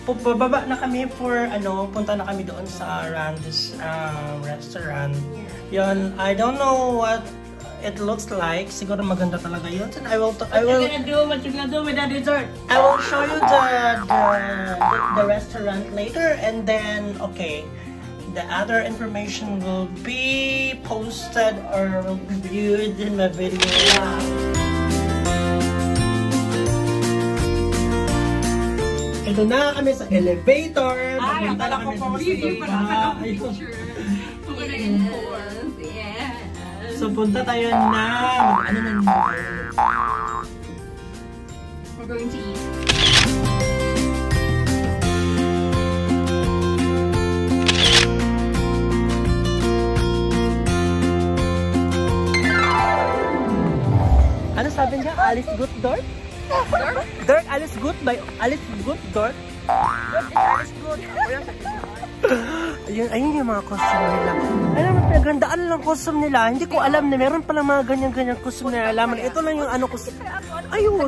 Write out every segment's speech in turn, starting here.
Bababa na kami for punta na kami doon sa Randy's restaurant. Yun, I don't know what it looks like. Siguro maganda talaga yun. And what you gonna do with the dessert? I will show you the restaurant later, and then the other information will be posted or will be viewed in my video. Ito na kami sa elevator. Papunta na kami sa So, punta tayo na. Ano na nito? We're going to eat. Ano sabi niya? Alice Good Dort? Dort? Alice Good by Alice Good Dort? Alice Good. Ayun yung mga costume nila. Alam mo, pinagandaan lang costume nila. Hindi ko alam na meron palang mga ganyan-ganyan costume na alaman. Ito lang yung costume. Ayun.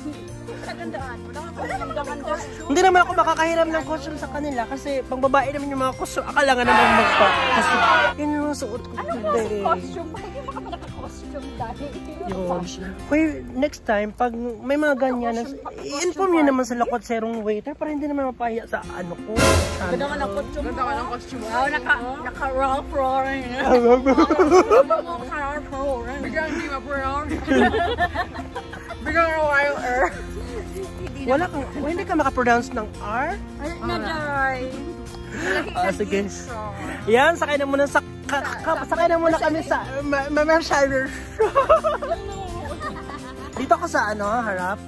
Hindi naman ako makakahiram ng costume sa kanila kasi pang babae naman yung mga costume. Akala nga naman magpa-costume. Yun yung suot ko. Ano ba si costume? Bakit yung mga naka-costume dahil? Yun. Hoy, next time, pag may mga ganyan, i-inform nyo naman sa lakot serong waiter para hindi naman mapahiya sa ko. Ganda ka ng costume. Ganda ka ng costume. Wow, naka-Ralph Lauren. Naka-Ralph Lauren. Biglang hindi ma-pronounce. Biglang Royal Hindi ka makapronounce ng R? Nadaray. Sige. Yan, sakay na muna kami sa Mercedes. Dito ako sa harap.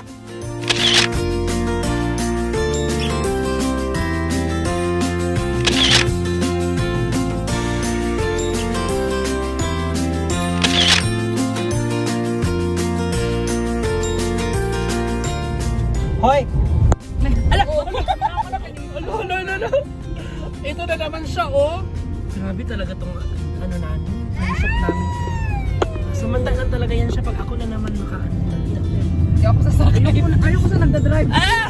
Hoy! Ala! Ito na naman siya, oh! Grabe talaga tong namin. Shop namin. Samantalan talaga yan siya pag ako na naman Ayoko sa nagdadrive.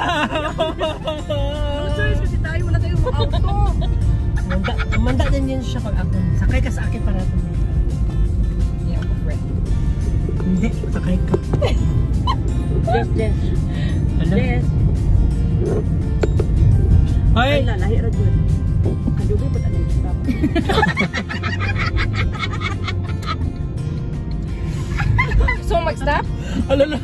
No choice kasi tayo, wala tayong auto. Manda din yan siya pag ako. Sakay ka sa akin para tumita. Yeah, I'm afraid. Hindi, sakay ka. Yes. Yes. Hoy! Lahi ra jud. Kadugay pa tanan kita. So much stuff? Alala!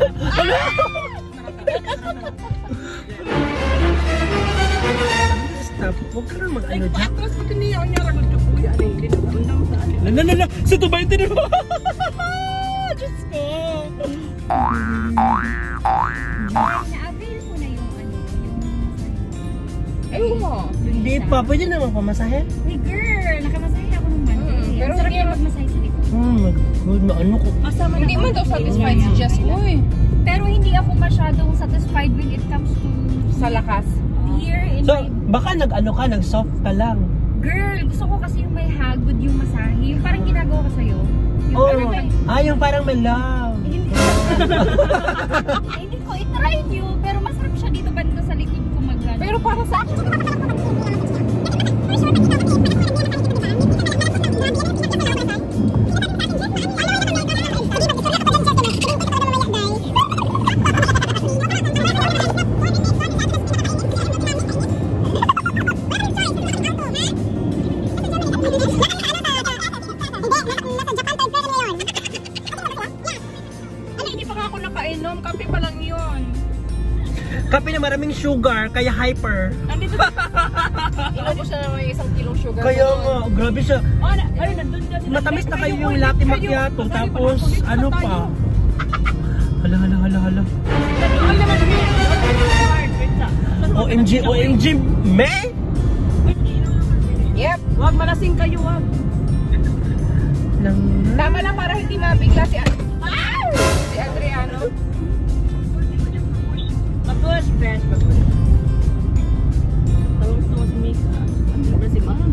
Stop. Huwag ka na mag-ano dyan. Tapos pag niya niya ra gud kuya hindi na undang sa ano. Lala! Sa tubay din mo! Diyos ko! Na-avail ko na yung Ayun mo. Hindi pa. Pwede naman pamasahe? Uy girl, nakamasahe ako ng Monday. Pero Ang sarap yung magmasahe sa likod. Good na ko. Hindi man daw satisfied si Jess. Uy. Pero hindi ako masyadong satisfied when it comes to Sa lakas. here in So, my... baka nag-soft ka lang. Girl, gusto ko kasi yung may hagod yung masahe. Yung parang ginagawa ko sa'yo. Yung Oh, parang may... yung parang may love. Hindi ko itry nyo, pero masarap siya dito banda sa likod ko mag-gano. Pero para sa nakainom, kape pa lang yun. Kape na maraming sugar, kaya hyper. Nandito inom ko siya na may 1 kilong sugar. Kaya nga, grabe siya. Nandun na sila. Matamis na kayo yung latte macchiato, tapos ano pa? Hala. Nandun naman OMG, May? Yep. Wag malasing kayo, wag. Tama lang para hindi mabigla si Adriano. Bagus, best. Tawa si Mika. Ano si Mama?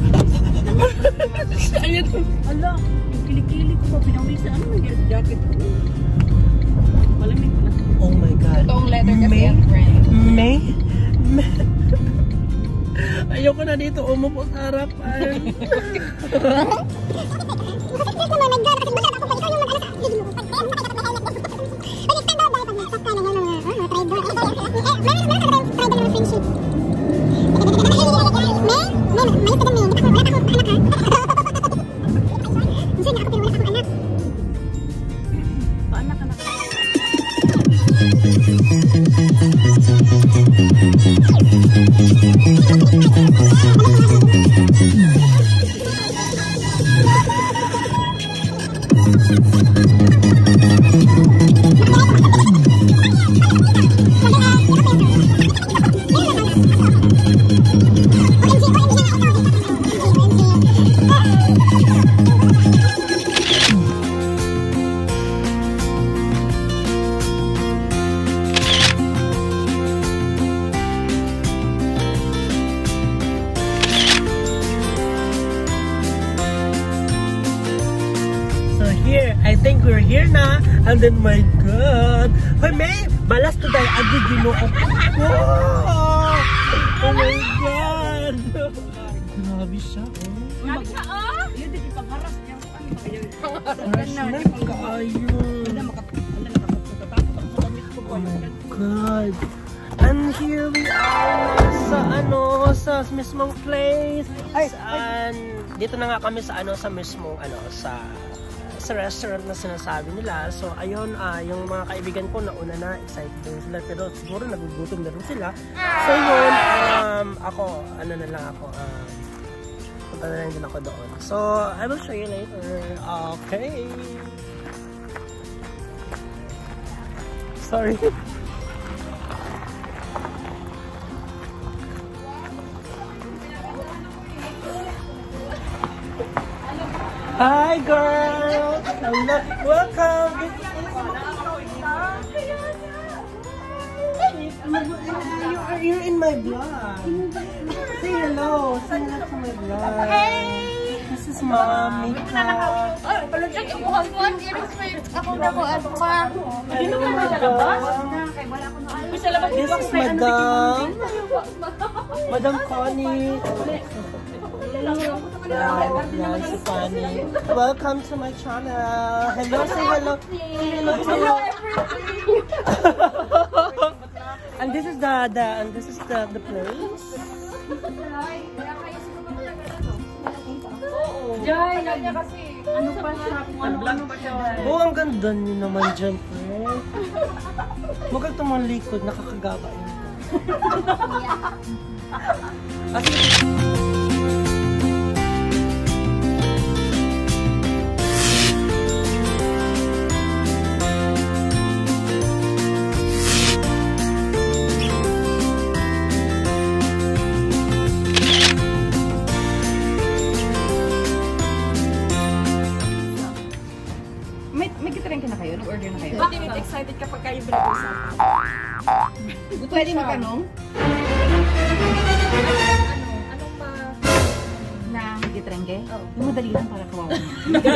Ayan. Ala, yung kilikili ko pa pinawisan. Ano may jacket ko? Malamig pala. Oh my God. Toong leather kasi May? ang brand. May? Ayoko na dito umupo sa harapan. I think we're here na. And then my God. Hoy, May! Balas to die. Agi, ginoo. Wow! Oh my God! Grabe siya. Grabe siya, oh! Yun din yung pangharas niya. Harassment kaayo. Oh my God. And here we are sa mismong place. And dito na nga kami sa sa mismong sa restaurant na sinasabi nila. So ayun, yung mga kaibigan ko nauna na, excited din sila, pero siguro nagugutom na rin sila. So yun, ako, punta na lang din ako doon. So I will show you later. Okay. Sorry. Hi girl! Hello! Welcome! You're in my vlog. Say hello. Say hello to my vlog. Hey! This is Mommy Ka. Ako na ko pa. Hello, this is Madam Connie. Yan, si Connie. Welcome to my channel. Hello, say hello. Hello and this is the place. Jai, niya kasi. Ano pa siya? Ano pa siya? Oh, ang ganda niyo naman dyan, friend. Huwag kang tumalikod, nakakagaba yun. May kitrain ka na kayo? Nag-order na kayo? Bakit excited kapag kayo binag-usapan? Pwede magtanong? Anong pa? Na magitrengge? Yung madali lang para kawawa mo.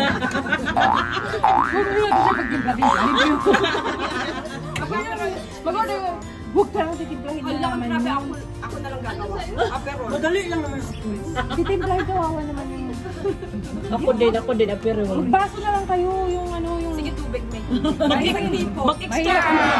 Mag-order mo. Book ka lang titimplahin na naman yun. Ako na lang gagawa. Pero Madali lang naman sa quiz. Titimplahin kawawa naman yun. Ako din, pero Magbaso na lang kayo yung sige, tubig may. mag-extra ka na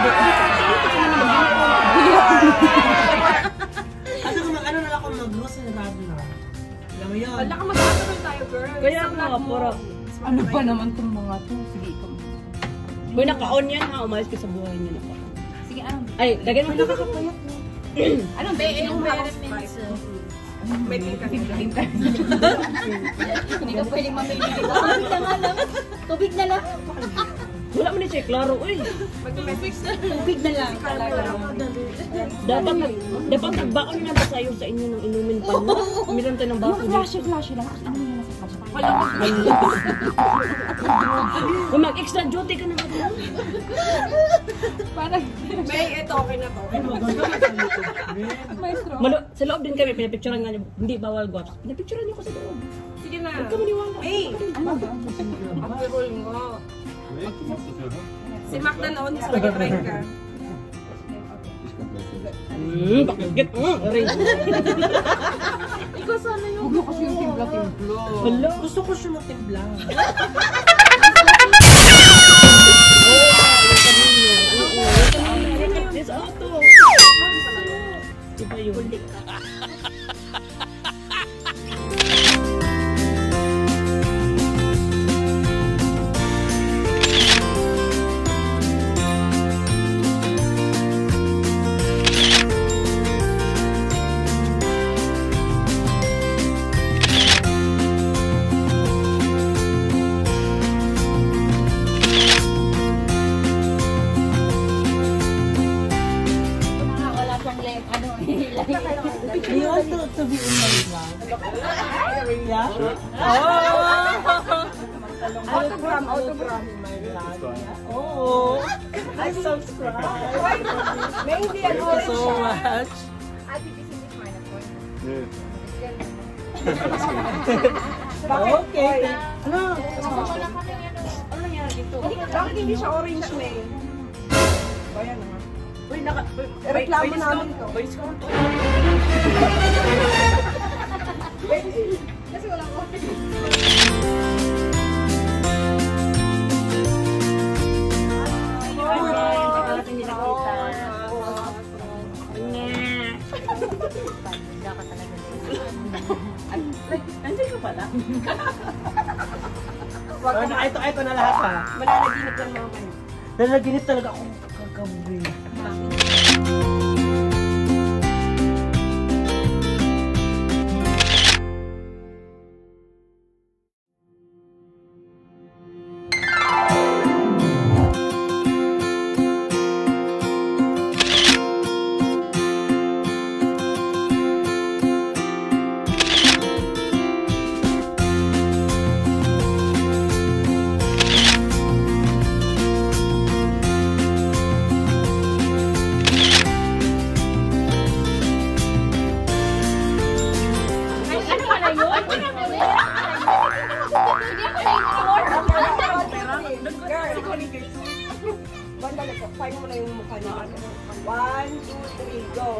ano na ako mag-grocery na radyo. Alam mo yun. Wala ka mag-aaral tayo, girl. Kaya nga, puro. Ano ba naman itong mga to? Sige, ikaw. Kung naka-on yan ha, umalis ka sa buhay niyo na pa. Sige, anong? Ay, lagyan mo. Anong May yung meron minutes. May titimplahin ka? Hindi ka pwedeng mamili. Tubig na nga lang. Tubig na lang. Wala mo ni siya, klaro. Uy, Mag-message na. tubig na lang. Dapat nagbaon na ba sa'yo sa inyo ng inumin pa na? Meron tayo ng bako. Yung flashy lang. Ano yung nasa flashy? Kung mag-extra duty ka na ba? Parang, May, ito, okay na to. maestro. Sa loob din kami, pinapicturean nga niyo. Hindi bawal guwaps. Pinapicturean niyo ko sa loob. Sige na. Huwag ka maniwala. Hey! Ano ba? Afterall mo. Si Mac na noon, sa nag-try ka. Bakit rin. Ikaw sana yung... Huwag kasi yung timpla-timpla. Hala, gusto ko siya matimbla. It's auto. Diba yun? Wala pang lem, ano, Do you want to be in my vlog? Yeah? Autogram. Oh, I subscribe. May hindi Thank you so much. Okay. Ano? Ano nangyari dito? Bakit hindi siya orange na eh? Bayan na nga. Reklamo namin to. Kasi walang orange. Hindi nakita. Banda ka talaga. Nandiyan ka pala. Ito na lahat ha. Mananaginip lang naman. Nanaginip talaga ako kagabi. Ano pala yun? Hindi ako Banda na to. Find mo na yung mukha niya. 1, 2, 3, go.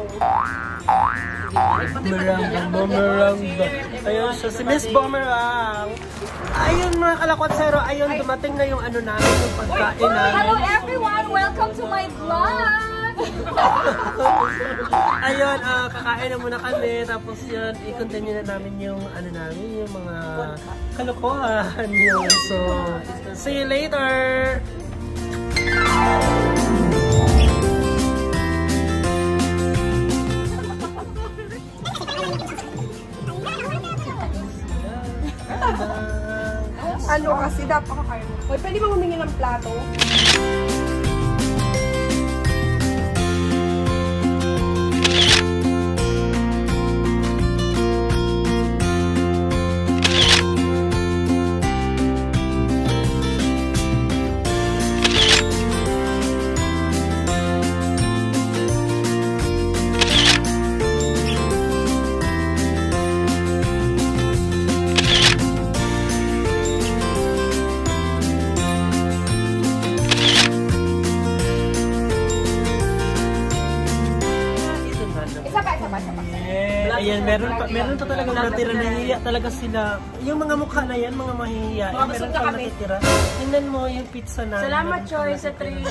Bumerang. Ayun siya, si Miss Bumerang. Ayun mga kalakotsero, ayun dumating na yung ano namin, yung pagkain namin. Hello everyone! Welcome to my vlog! Ayun, kakain na muna kami, tapos yun, i-continue na namin yung ano namin, yung mga kalokohan yun. So, see you later! Ano kasi dapat kakain mo. Hoy, pwede ba humingi ng plato? Ayan, meron pa talagang natira, nahihiya talaga sila. Yung mga mukha na yan, mga mahihiya. Meron pa natitira. Tingnan mo yung pizza na. Salamat, Choy, sa treat.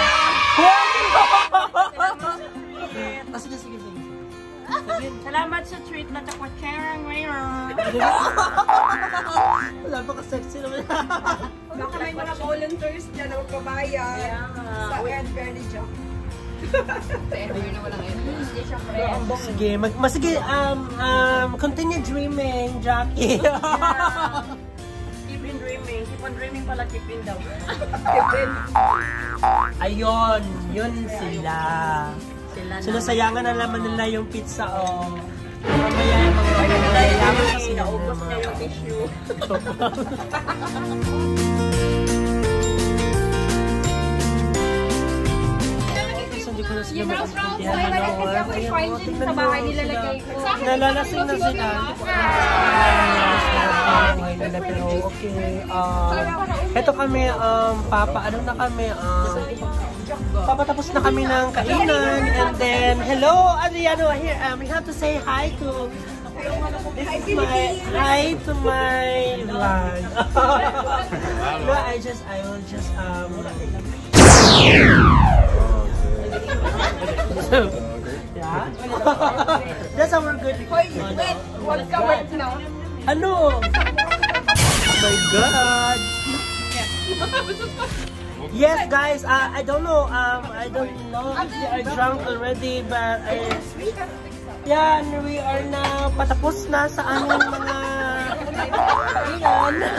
Sige. Salamat sa treat na takwatserang ngayon. Wala pa ka-sexy naman. Baka may mga volunteers dyan na magbabayad sa Edberry Job. Sige, sige, continue dreaming, Jackie. Keep in dreaming. Keep on dreaming pala, keep in daw. Ayun, yun sila. Sinasayangan na naman nila yung pizza, oh. Mamaya yung mga nalayaman kasi naubos niya yung tissue. Hindi ko na sila Rouse, maintindihan. kasi ako i-find din sa bahay nilalagay ko. Nalalasing na sila. Pero okay. Ito kami, Papa, ano na kami, papatapos na kami ng kainan. And then, hello, Adriano, here, we have to say hi to, hi to my vlog. No, I will just, yeah? That's our good. Wait, what's the word now? Ano? Oh my God! Yes, guys. I don't know. I don't know if they are drunk already, but yeah, and we are now patapos na sa aming mga kainan.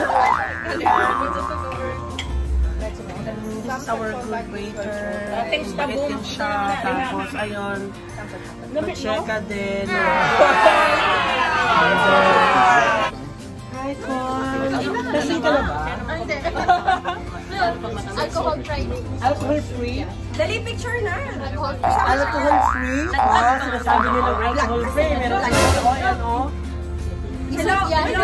This is our good waiter. Mabait din siya. Tapos, ayun. Cheka din. Hi, Con. Lasing ka na ba? Alcohol Friday. Alcohol free? Dali picture na. Alcohol free? Ah, sinasabi nila alcohol free. Meron tayo o, yan o. Hello, hello.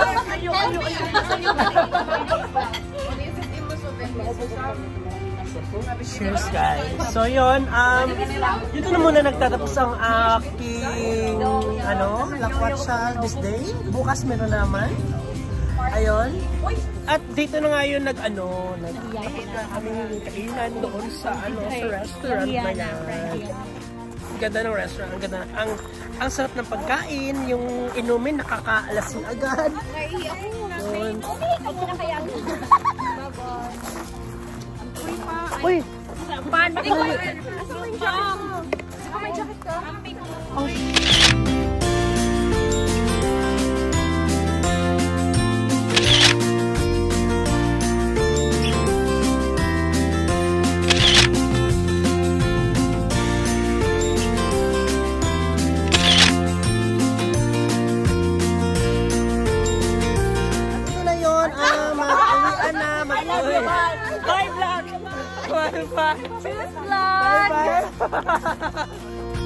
Cheers, guys. So, yun. Dito na muna nagtatapos ang aking, lakwat sa this day. Bukas meron naman. Ayun. At dito na nga yun nagtapos na kaming kainan doon sa, sa restaurant na yan. Ang ganda ng restaurant. Ang ganda. Ang sarap ng pagkain. Yung inumin, nakakaalasing agad. Yun. Uy! Paano ba? May jacket ka? Bye, vlog! Bye, bye! Cheers, vlog! Bye, bye!